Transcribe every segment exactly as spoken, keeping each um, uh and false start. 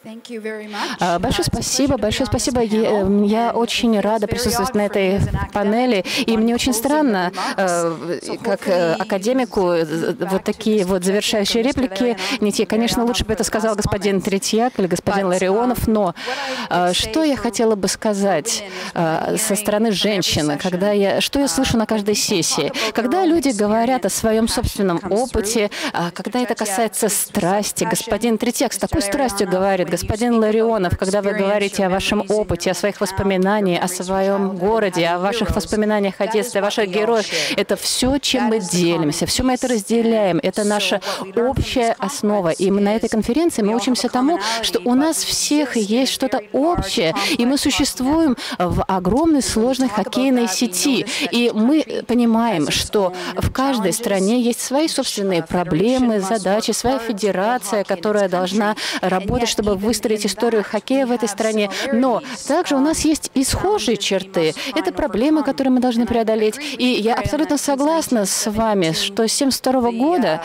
Большое спасибо, большое спасибо. Я, я очень рада присутствовать на этой панели, и мне очень странно, как академику, вот такие вот завершающие реплики. Нет, я, конечно, лучше бы это сказал господин Третьяк или господин Ларионов, но что я хотела бы сказать со стороны женщины, когда я, что я слышу на каждой сессии, когда люди говорят о своем собственном опыте, когда это касается страсти. Господин Третьяк с такой страстью говорит, господин Ларионов, когда вы говорите о вашем опыте, о своих воспоминаниях, о своем городе, о ваших воспоминаниях о детстве, о ваших героях, это все, чем мы делимся, все мы это разделяем, это наша общая основа. И мы на этой конференции мы учимся тому, что у нас всех есть что-то общее, и мы существуем в огромной сложной хоккейной сети. И мы понимаем, что в каждой стране есть свои собственные проблемы, задачи, своя федерация, которая должна работать, чтобы выстроить историю хоккея в этой стране. Но также у нас есть и схожие черты. Это проблемы, которые мы должны преодолеть. И я абсолютно согласна с вами, что с семьдесят второго года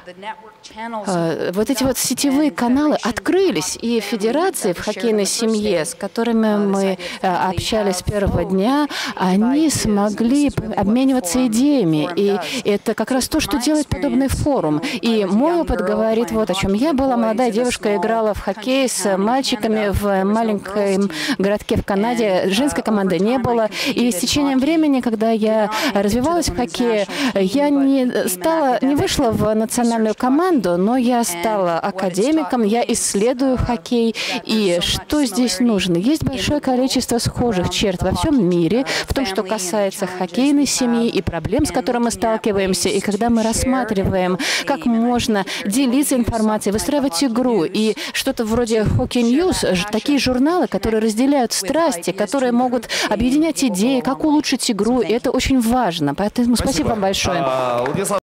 вот эти вот сетевые каналы открылись, и федерации в хоккейной семье, с которыми мы общались с первого дня, они смогли обмениваться идеями. И это как раз то, что делает подобный форум. И мой опыт говорит вот о чем. Я была молодая девушка, играла в хоккей с мальчиками в маленьком городке в Канаде. Женской команды не было. И с течением времени, когда я развивалась в хоккее, я не стала, не вышла в национальную команду, но я стала академиком, я исследую хоккей. И что здесь нужно? Есть большое количество схожих черт во всем мире, в том, что касается хоккейной семьи и проблем, с которыми мы сталкиваемся. И когда мы рассматриваем, как можно делиться информацией, выстраивать игру, и что-то вроде Hockey News, такие журналы, которые разделяют страсти, которые могут объединять идеи, как улучшить игру, и это очень важно. Поэтому спасибо вам большое.